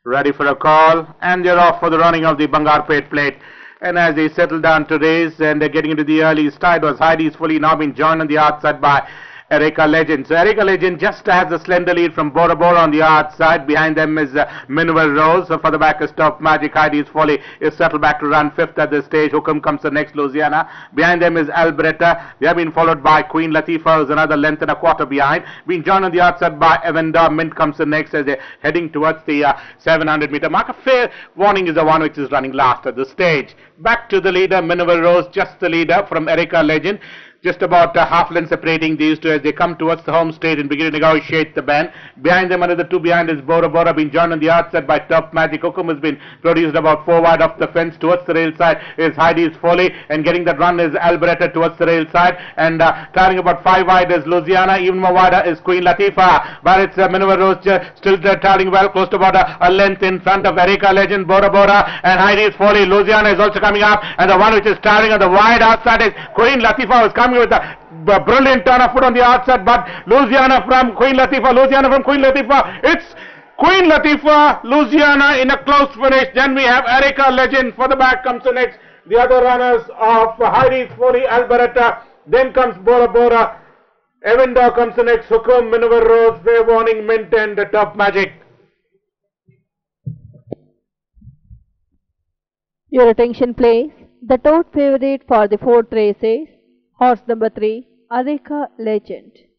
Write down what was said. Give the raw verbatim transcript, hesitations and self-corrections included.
ready for a call, and they're off for the running of the Bangarpet Plate. And as they settle down to race and they're getting into the early start, was Heidi's fully now been joined on the outside by Erica Legend. So Erica Legend just has a slender lead from Bora Bora on the outside. Behind them is uh, Mineral Rose. So for the back is Top Magic. Heidi's Folly is settled back to run fifth at this stage. Hookum comes the next, Louisiana. Behind them is Alberetta. They have been followed by Queen Latifa, who's another length and a quarter behind. Being joined on the outside by Evenda. Mint comes the next as they're heading towards the uh, seven hundred meter mark. A fair warning is the one which is running last at this stage. Back to the leader, Mineral Rose, just the leader from Erica Legend. Just about uh, half length separating these two as they come towards the home straight and begin to negotiate the bend. Behind them, another two behind is Bora Bora, being joined on the outside by Top Magic. Hookum has been produced about four wide off the fence. Towards the rail side is Heidi's Folly, and getting that run is Alberetta towards the rail side. And uh, tiring about five wide is Louisiana. Even more wider is Queen Latifa. But it's uh, Mineral Rose uh, still uh, tiring well, close to about a, a length in front of Erica Legend, Bora Bora, and Heidi's Folly. Louisiana is also coming up, and the one which is tiring on the wide outside is Queen Latifa, who is coming with a brilliant turn of foot on the outside, but Louisiana from Queen Latifa, Louisiana from Queen Latifa, it's Queen Latifa, Louisiana in a close finish. Then we have Erica Legend. For the back comes the next, the other runners of Heidi's Folly, Alberetta, then comes Bora Bora, Evenda comes the next, Hookum, Mineral Rose, Fair Warning, Mint, and the Top Magic. Your attention please. The top favorite for the fourth race is horse number three, Erica Legend.